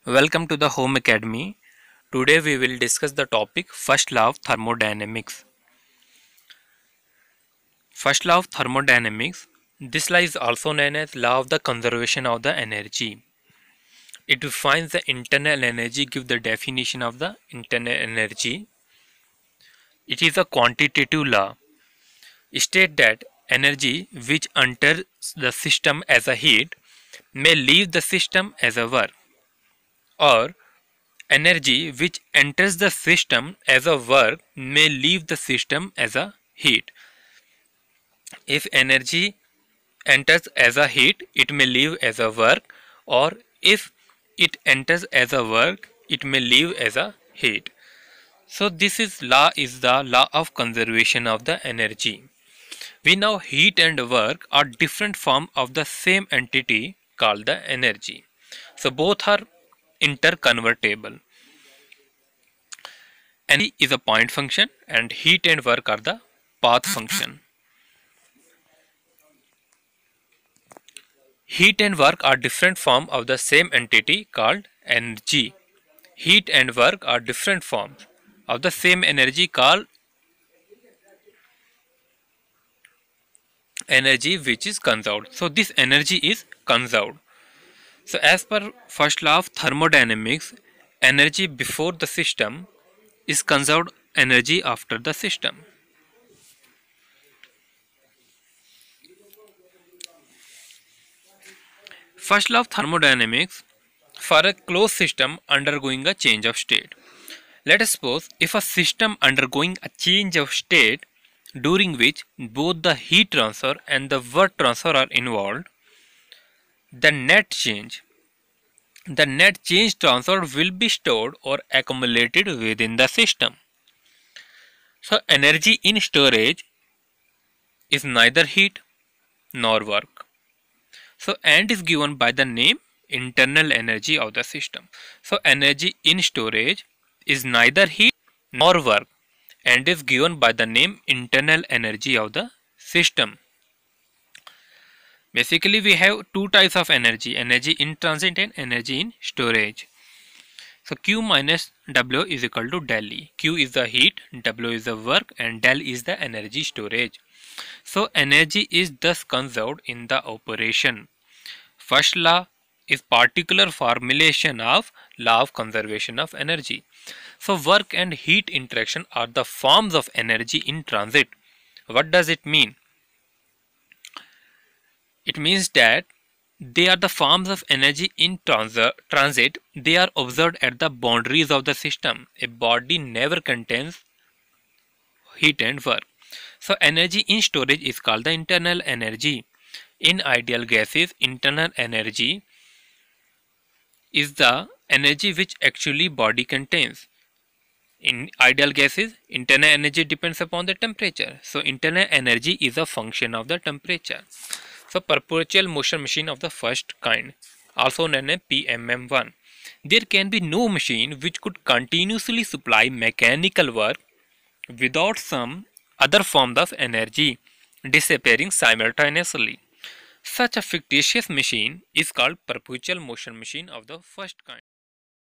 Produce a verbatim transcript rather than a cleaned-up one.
Welcome to the Home Academy. Today we will discuss the topic first law of thermodynamics. First law of thermodynamics. This law is also known as law of the conservation of the energy. It defines the internal energy, give the definition of the internal energy. It is a quantitative law. It states that energy which enters the system as a heat may leave the system as a work, or energy which enters the system as a work may leave the system as a heat. If energy enters as a heat, it may leave as a work, or if it enters as a work, it may leave as a heat. So this is law is the law of conservation of the energy. We know heat and work are different forms of the same entity called the energy. So both are interconvertible. Energy is a point function and heat and work are the path function. Heat and work are different forms of the same entity called energy. Heat and work are different forms of the same energy called energy, which is conserved. So this energy is conserved. So as per first law of thermodynamics, energy before the system is conserved energy after the system. First law of thermodynamics, for a closed system undergoing a change of state. Let us suppose if a system undergoing a change of state during which both the heat transfer and the work transfer are involved, the net change the net change transfer will be stored or accumulated within the system. So energy in storage is neither heat nor work. So and is given by the name internal energy of the system. So energy in storage is neither heat nor work and is given by the name internal energy of the system. Basically we have two types of energy, energy in transit and energy in storage. So Q minus W is equal to del E. Q is the heat, W is the work and del is the energy storage. So energy is thus conserved in the operation. First law is particular formulation of law of conservation of energy. So work and heat interaction are the forms of energy in transit. What does it mean? It means that they are the forms of energy in transit. They are observed at the boundaries of the system. A body never contains heat and work. So energy in storage is called the internal energy. In ideal gases, internal energy is the energy which actually body contains. In ideal gases, internal energy depends upon the temperature. So internal energy is a function of the temperature. So perpetual motion machine of the first kind, also known as P M M one. There can be no machine which could continuously supply mechanical work without some other form of energy disappearing simultaneously. Such a fictitious machine is called perpetual motion machine of the first kind.